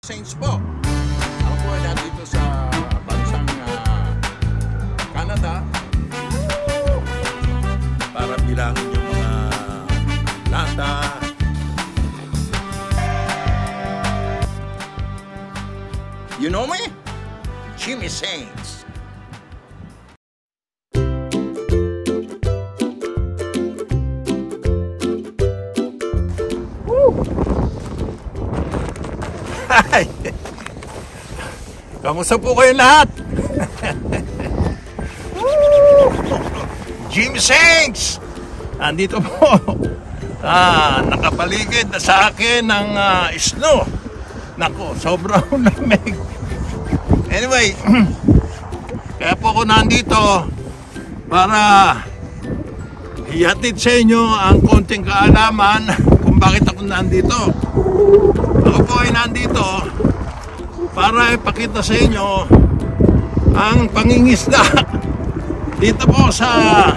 Saints po. Ako po ay nandito sa bansang Canada para bilangin yung mga lata. You know me? Jimmy Saints. Hi! Kamusta po kayo lahat? Jimmy Saints! Andito po. Nakapaligid na sa akin ng snow. Nako, sobrang lamig. Anyway, kaya po ako nandito para ihatid sa inyo ang konting kaalaman kung bakit ako nandito. Ako po ay nandito para ipakita sa inyo ang pangingisda dito po sa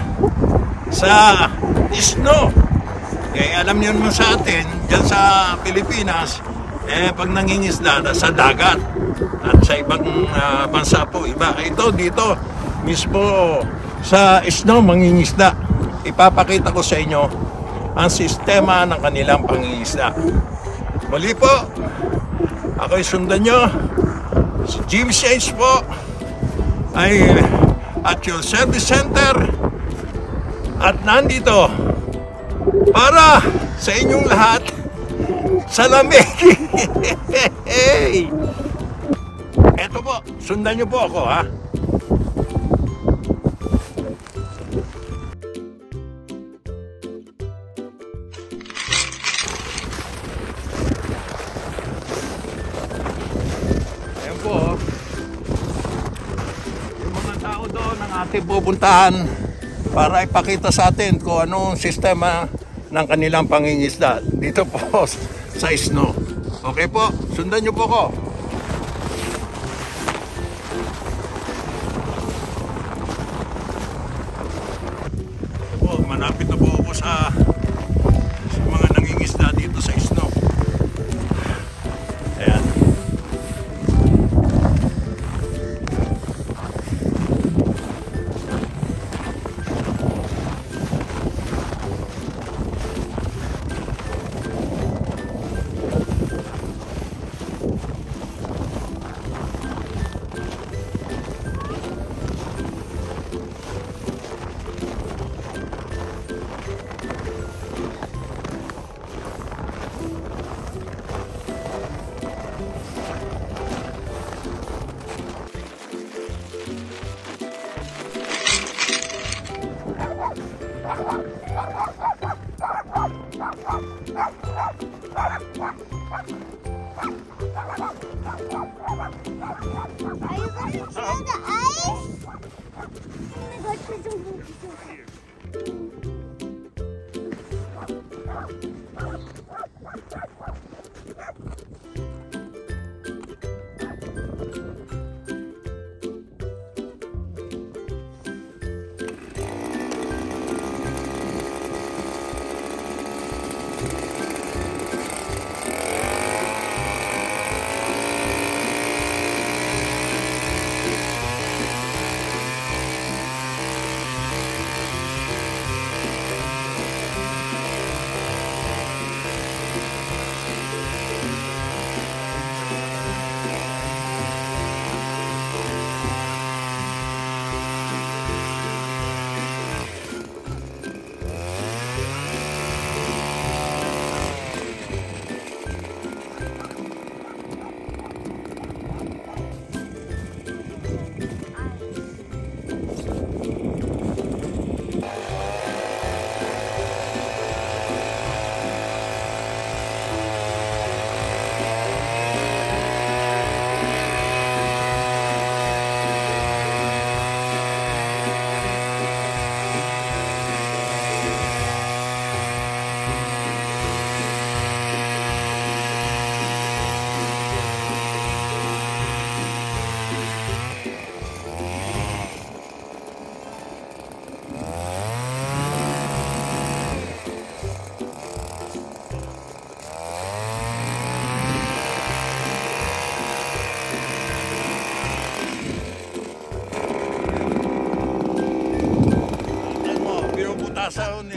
snow. Kaya alam niyo naman sa atin, dyan sa Pilipinas, pag nangingisda sa dagat at sa ibang bansa po iba. Ito dito mismo sa snow mangingisda. Ipapakita ko sa inyo ang sistema ng kanilang pangingisda. Muli po, ako'y sundan nyo. Si Jimmy Saints po ay at your service center at nandito para sa inyong lahat sa lamig. Eto po, sundan nyo po ako, ha? Ayan po, yung mga tao doon ang ating pupuntahan para ipakita sa atin kung anong sistema ng kanilang pangingisda dito po sa snow. Okay po, sundan nyo po ko. Po, manapit na po ako sa mga nangingisda dito sa snow. Ayan. Are you going to throw the ice?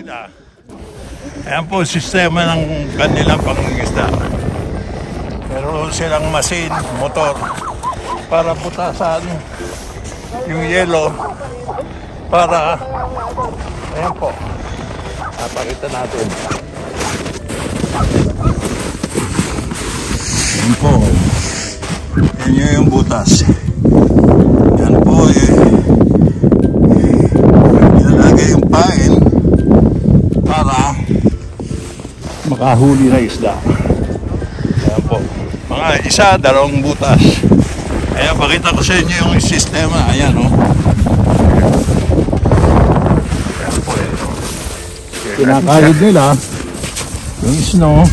sila. Ayan po sistema ng kanilang pangingisda. Meron silang machine, motor para putasan yung yelo para ayan po. Napakita natin. Ayan po. Yan yung butas. Yan po ilalagay yung pain para makahuli na isda. Ayan po. Mga isa, dalawang butas. Ayan, pakita ko sa inyo yung sistema. Ayan, o. Ayan po, kinakahid nila yung snow.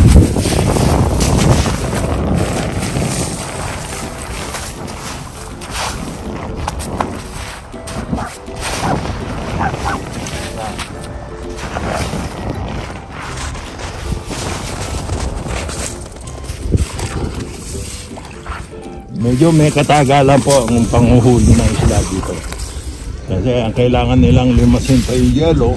Medyo may katagalan po ang panguhuli ng isda dito. Kasi ang kailangan nilang limasin pa yung yelo.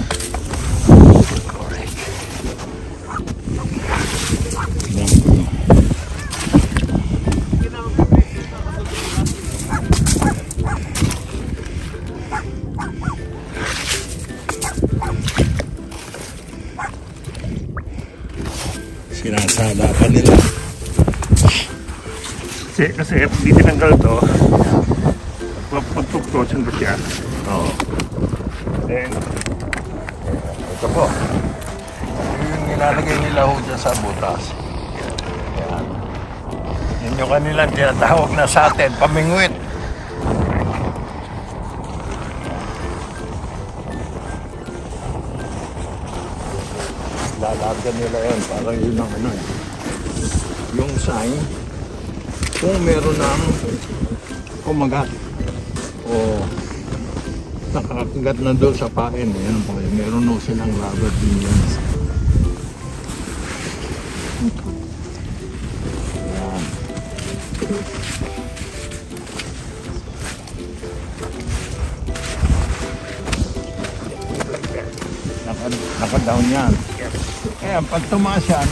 Sinasala pa nila. Kasi hindi tinanggal to, pagtuktosan ba siya? Oo. Then, ito po. Yung nilalagay nila ho dyan sa butas. Yan. Yun yung kanilang tinatawag na sa atin, pamingwit. Lalagyan nila yan, parang yun ang ano. Yung sign, kung meron ng kumagat o nakakagat na doon sa pain, yan po, meron o silang rubber din yan. Yan. Naka-down yan. Kaya pag tumaas yan,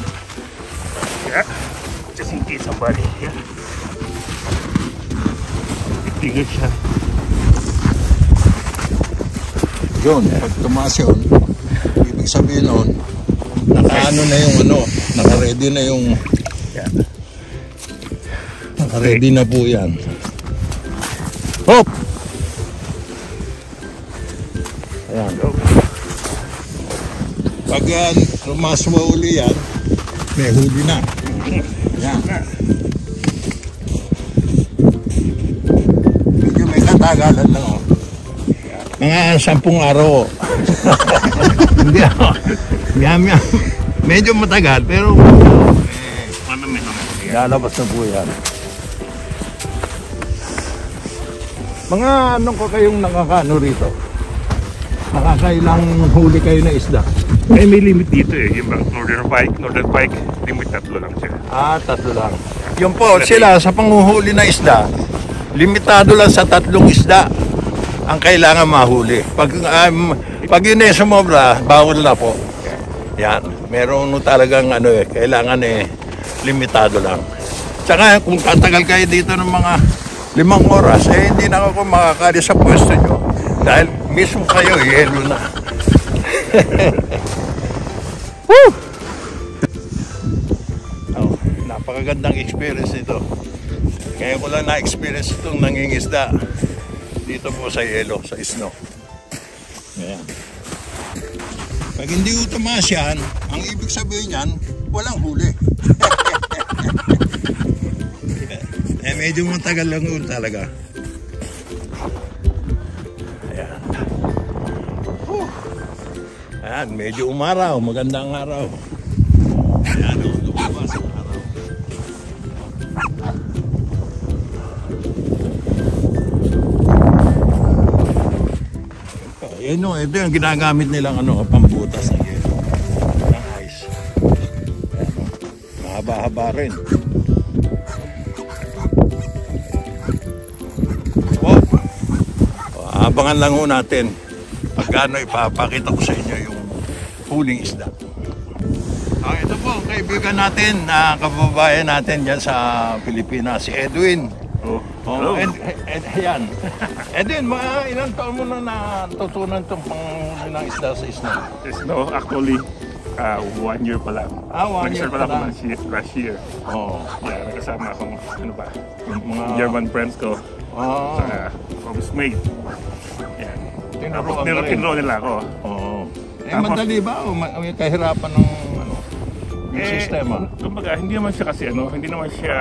just in case somebody, tigil siya. yun, pag tumaas yun, ibig sabihin nun, naka-ano na yung ano, naka-ready na yung, naka-ready na po yan. Hop! Ayan. Pag yan, rumaswa uli yan, may huli na. Ayan. Medyo may katagalan lang, oh. Mga 10 araw. Hindi ako. Medyo matagal, pero lalabas na po yan. Mga anong ko kayong nakakano rito? Nakakailang huli kayo na isda? Ay, may limit dito eh. Yung Northern Pike, limit 3 lang siya. Ah, 3 lang. Yung po, sila sa panguhuli na isda, limitado lang sa 3 isda ang kailangan mahuli. Pag yun eh sumobra, bawal na po. Yan. Meron talagang ano eh, kailangan eh, limitado lang. Tsaka kung tatagal kayo dito ng mga 5 oras, eh hindi na ako makakali sa pwesto nyo. Dahil mismo kayo, yelo na. Woo! Oh, napakagandang experience nito. Kaya ko lang na-experience itong nangingisda dito po sa yelo, sa snow. Ayan. Pag hindi ko tumaas yan, ang ibig sabihin yan, walang huli. Eh, medyo matagal lang yun talaga. Ayan. Ayan, medyo umaraw, magandang araw. Ayan, lumabas ang araw. Yan o, ito yung ginagamit nilang ano, pambutas ng yelo, ng ice. Mahaba-haba rin. Abangan lang ho natin. Pag gano ipapakita ko sa inyo yung huling isda. Ito po ang kaibigan natin, kababayan natin dyan sa Pilipinas, si Edwin. Hello. Ayan. Edwin, ilang taon mo na natutunan itong panghuli ng isda sa snow? Snow, actually, 1 year pa lang. 1 year pa lang. Last year. Yeah, nakasama akong, yung mga German friends ko. Sa Mate. Yan. Tinuro nila ako. Madali ba o may kahirapan ng yung sistema? Kumbaga, hindi naman siya kasi hindi naman siya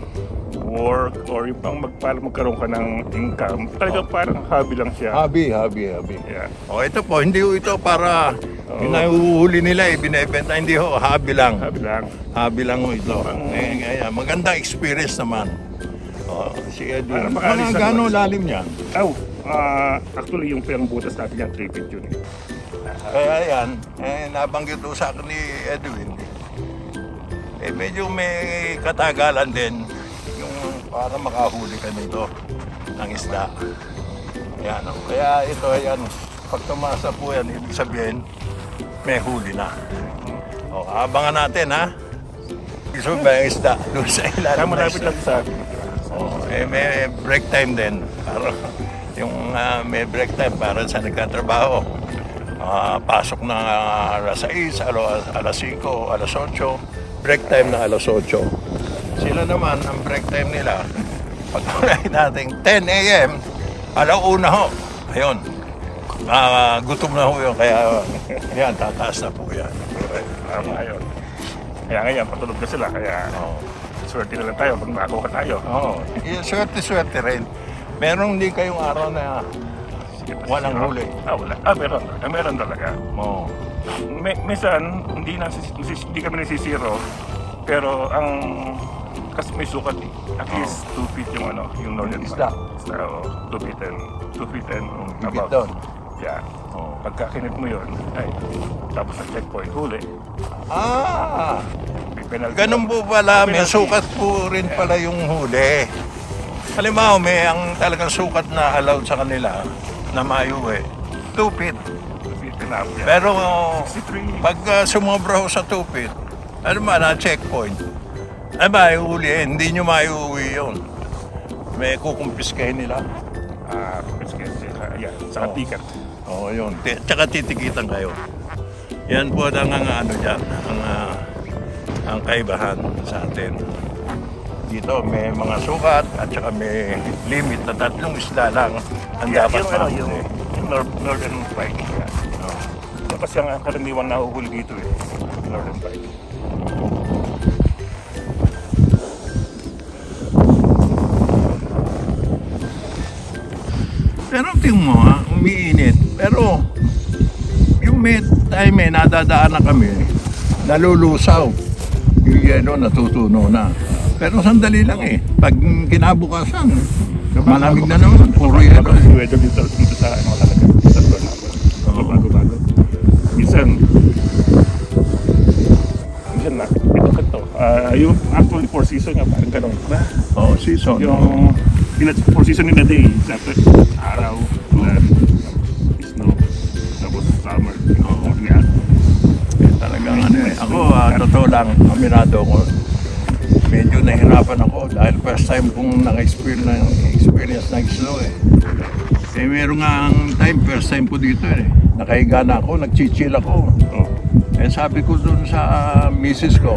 work or yung pang magkaroon ka ng income. Talaga parang hobby lang siya. Hobby. Yeah. Ito po, hindi ito para nahuhuli nila, binibenta. Hindi ho, hobby lang. Hobby lang ho ito. Magandang experience naman. Si Edwin. Gano'ng lalim yan? Actually, yung perang butas natin yan, 3 feet yun. Kaya yan, nabanggit ko sa akin ni Edwin. Medyo may katagalan din yung para makahuli ka nito ng isda. Ayan, kaya ito, ayan, pag tumasa po yan, ibig sabihin, may huli na. Abangan natin, ha? Gusto ba yung isda doon sa ilalim? Malapit lang sa atin. May break time din. May break time para sa nagkatrabaho. Pasok na alas 6, alas 5, alas 8. Break time na alas 8. Sila naman, ang break time nila, pag natin 10 a.m., alauna ho. Ayun. Gutom na ho yun. Kaya yan, tataas na po yan. Ayun. Kaya ngayon, patulog na sila. Kaya swerte na lang tayo pag makakuha tayo. Swerte rin. Merong hindi kayong araw na walang huli. Wala. Meron talaga. Minsan, hindi kami nasisiro. Pero kasi may sukat at least 2 feet yung northern isda. 2 feet and above. Doon. Yeah. Pagka kinip mo yun, tapos sa checkpoint, huli. Ganun po pala, may sukat po rin pala yung huli. Halimbawa, may ang talagang sukat na allowed sa kanila na maiuwi, 2 feet. Pero pag sumobra ho sa 2 feet, na checkpoint, maiuwi, hindi nyo maiuwi yun. May kukumpiskahin nila. Sa ticket. Yun. Tsaka titikitan kayo. Yan po ang dyan, ang kaibahan sa atin. Dito may mga sukat at saka may limit na 3 isda lang ang dapat mahuli. Yung northern pike. Kasi ang karaniwang nahuhuli dito northern pike. Pero tingnan mo umiinit. Pero yung may time nadadaan na kami, nalulusaw. Yung yelo natutuno na. Pero sandali lang pag kinabukasan, malamig na naman, puro yelo. Weather dito sa talaga. Sa bago-bago. Minsan na, ito. Yung actually 4 season nga, parang ganun. Season. Yung 4 season in a day. Araw, ulan, snow, tapos summer. Talagang ako, totoo lang, aminado ko. Medyo nahirapan ako dahil first time kong naka-experience ng snow meron nga ang time, first time ko dito nakahiga na ako, nagchichill ako. Sabi ko dun sa misis ko,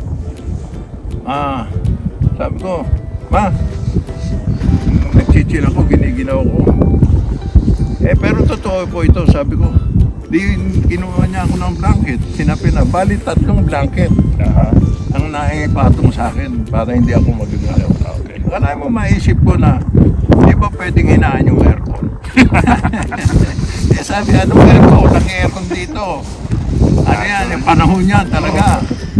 sabi ko, Ma, nagchichill ako, giniginaw ko. Pero totoo po ito, sabi ko, kinuha niya ako ng blanket, sinabi na, bali 3 blanket. Ang naipatong sa akin para hindi ako magagalaw. Kaya mo maisip ko na, di ba pwedeng hinaan yung aircon? Sabi, anong aircon? Walang aircon dito. Ano yan, yung panahon yan talaga.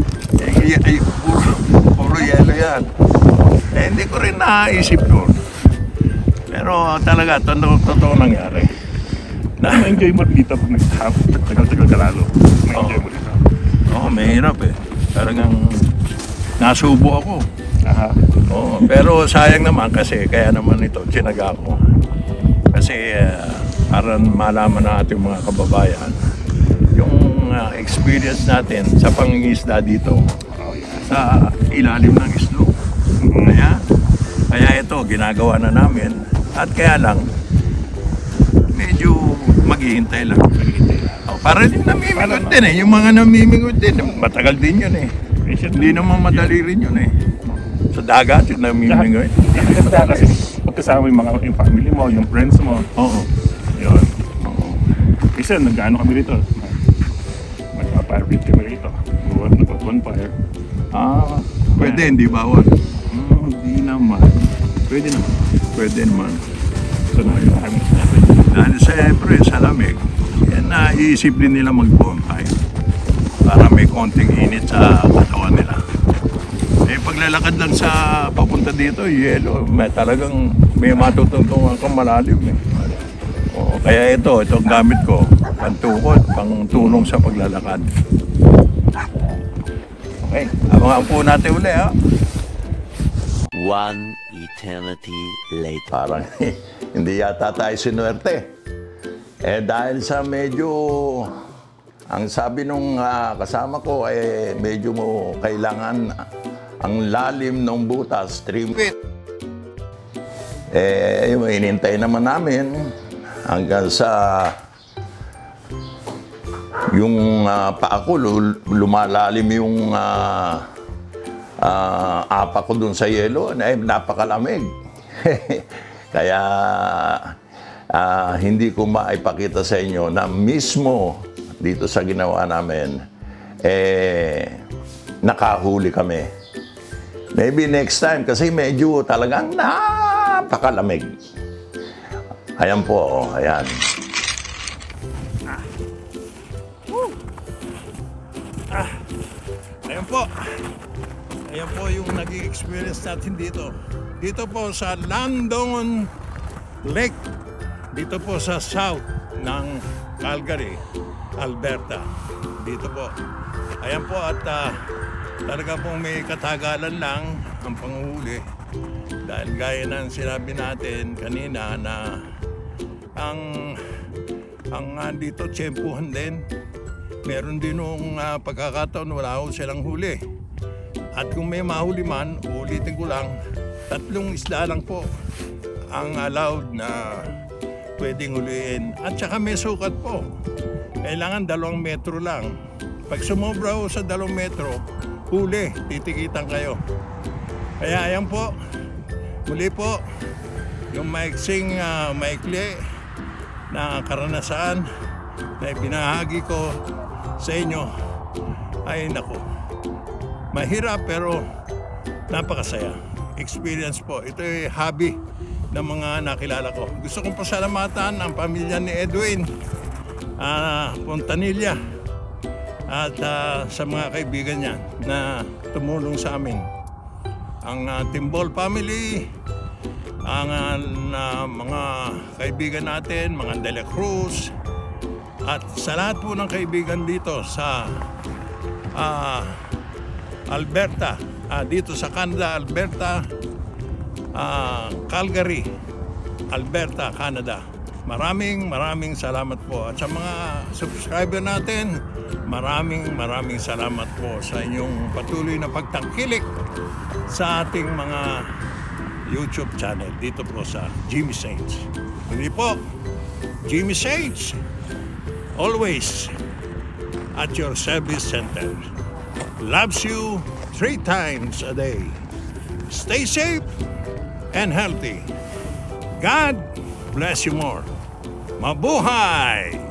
Puro yelo yan. Hindi ko rin naisip doon. Pero talaga, totoo nangyari. Na-enjoy mo dito pag nagtagal-tagal ka lalo. Na-enjoy mo dito. Mahirap Talagang nasubo ako. Pero sayang naman kasi kaya naman ito, sinaga ko. Kasi para malaman ng ating mga kababayan yung experience natin sa pangingisda dito sa ilalim ng islo. Kaya ito, ginagawa na namin. At kaya lang, medyo maghihintay lang. Para din namimigot din Yung mga namimigot din, matagal din yun Hindi naman madali rin yun Sa dagat yung namimigot. Kasi magkasama yung family mo, yung friends mo. Oo. Yun. Isa, nag-ano kami rito. Mag-fire kami rito. Bonfire. Pwede, hindi bawal. Hindi naman. Pwede naman. So, dahil siyempre sa lamig, naiisip din nila mag-bonfire para may konting init sa katawan nila. Paglalakad lang sa papunta dito, yelo, talagang may matutungtungan kang malalim kaya itong gamit ko, pantukod, pang tulong sa paglalakad. Okay, abangan po natin uli One eternity later. Parang hindi yata tayo sinuwerte. Dahil sa medyo, ang sabi nung kasama ko, medyo mo kailangan ang lalim ng butas, 3 feet. Inintay naman namin hanggang sa yung paa ko, lumalalim yung apa ko dun sa yelo, napakalamig. Kaya hindi ko maipakita sa inyo na mismo dito sa ginawa namin, nakahuli kami. Maybe next time kasi medyo talagang napakalamig. Ayan po, ayan. Ayan po. Ayan po yung naging experience natin dito. Dito po sa Landon Lake. Dito po sa south ng Calgary, Alberta. Dito po. Ayan po at talaga pong may katagalan lang ang panguhuli. Dahil gaya ng sinabi natin kanina na ang dito tiyempuhan din. Meron din nung pagkakataon wala ho silang huli. At kung may mahuli man, ulitin ko lang, 3 isda lang po ang allowed na pwedeng huliin. At saka may sukat po. Kailangan 2 metro lang. Pag sumobra ho sa 2 metro, huli, titikitan kayo. Kaya ayan po, muli po, yung maikli na karanasan na ibinahagi ko sa inyo ay naku, mahirap pero napakasaya. Experience po. Ito ay hobby ng mga nakilala ko. Gusto kong pasalamatan ang pamilya ni Edwin Pontanilla at sa mga kaibigan niya na tumulong sa amin. Ang Timbol family, ang mga kaibigan natin, mga De La Cruz, at sa lahat po ng kaibigan dito sa Alberta, dito sa Canada, Alberta, Calgary, Alberta, Canada. Maraming salamat po. At sa mga subscriber natin, maraming salamat po sa inyong patuloy na pagtangkilik sa ating mga YouTube channel dito po sa Jimmy Saints. Hindi po, Jimmy Saints, always at your service center. Loves you 3 times a day. Stay safe and healthy. God bless you more. Mabuhay!